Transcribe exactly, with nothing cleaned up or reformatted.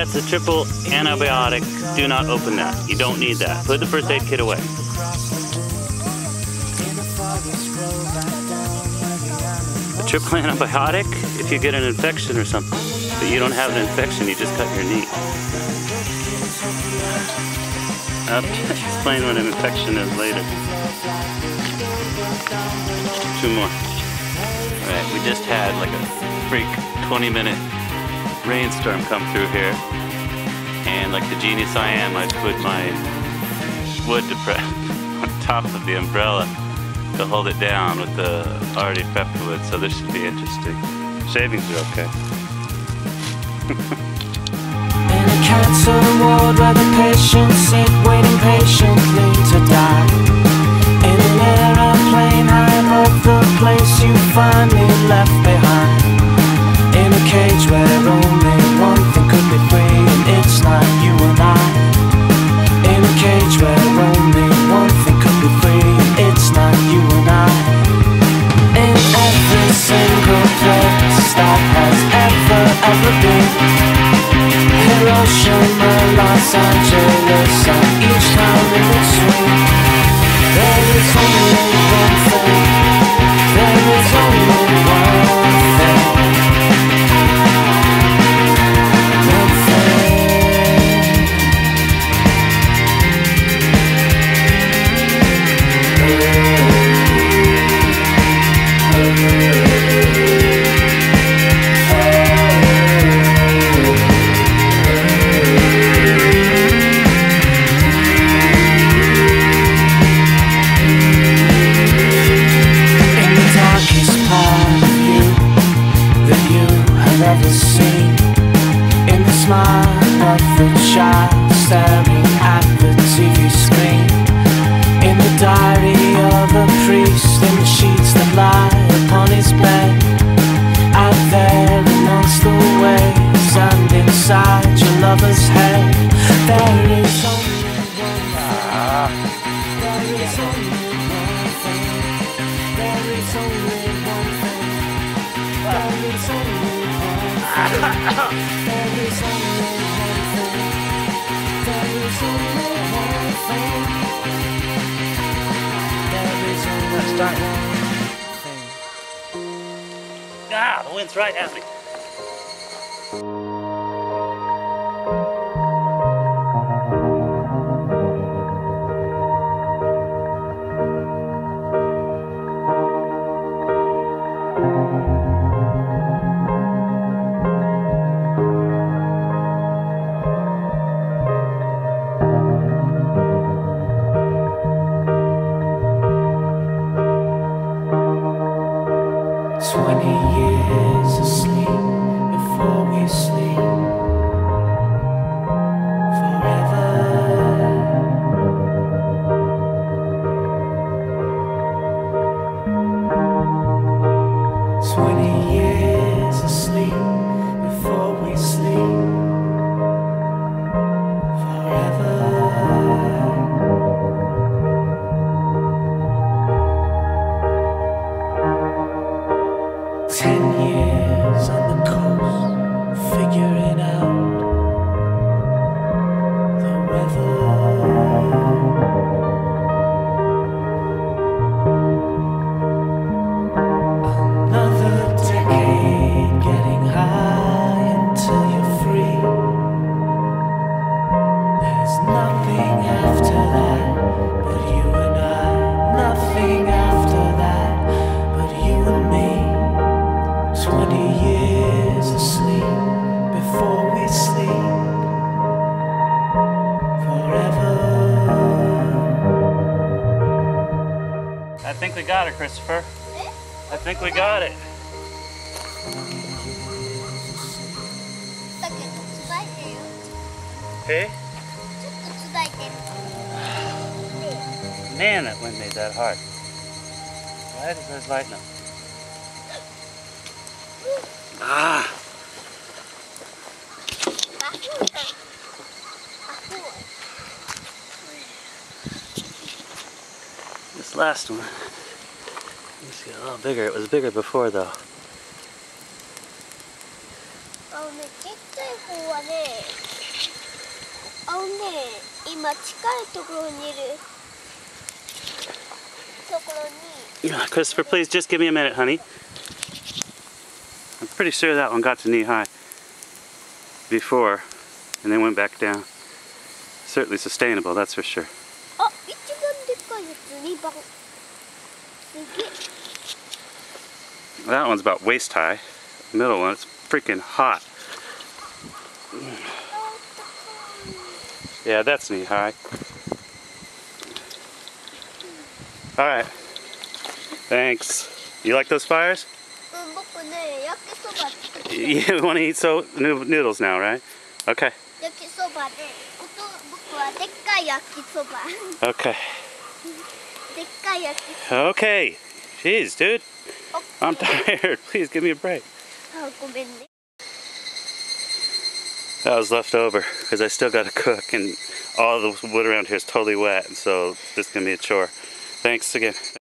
That's a triple antibiotic. Do not open that. You don't need that. Put the first aid kit away. A triple antibiotic if you get an infection or something. But you don't have an infection, you just cut your knee. I'll explain what an infection is later. Two more. Alright, we just had like a freak twenty minute rainstorm come through here. And like the genius I am, I put my wood to prep on top of the umbrella to hold it down with the already prepped wood, so this should be interesting. Shavings are okay. In a cancer ward where the patients sit waiting patiently to die. In an aeroplane high above the place you finally left behind. In a cage where only one thing could be free, and it's not you and I. In a cage where only one thing could be free, and it's not you and I. In every single place that has ever, ever been, Hiroshima, Los Angeles, and each town in between, there is only one thing, there is only one thing, one thing. Ever seen in the smile of the child staring at the T V screen, in the diary of a priest, in the sheets that lie upon his bed, out there amongst the waves and inside your lover's head, there is only one thing, there is only one thing, there is only one thing, there is only there is only one thing. There is only one thing. There is only one thing. Ah, the wind's right at me. Twenty years asleep before we sleep forever. Twenty years asleep before we sleep forever. Ten years on the coast, figuring out the weather. Another decade getting high until you're free. There's nothing after that but you and I. Nothing after that but you and me. Twenty years asleep before we sleep forever. I think we got it, Christopher. I think we got it. Hey? Man, that wind made that hard. Right as I was lighting up. Ah! This last one, it's a little bigger. It was bigger before though. Oh, めっちゃちっちゃい方はね。 あのね、今近いところにいるところに。 Yeah, Christopher, please just give me a minute, honey. I'm pretty sure that one got to knee high before and then went back down. Certainly sustainable, that's for sure. あ、一番でっかいやつにばん。すげえ。 That one's about waist high. The middle one, it's freaking hot. Yeah, that's knee high. Alright. Thanks. You like those fires? うん、僕ね、焼きそば作って。 You want to eat so noodles now, right? Okay. 焼きそばで、おと僕はでっかい焼きそば。 Okay. でっかい焼きそば。 Okay. Jeez, dude. I'm tired. Please give me a break. あ、ごめんね。 That was left over because I still got to cook and all the wood around here is totally wet, and so this is going to be a chore. Thanks again.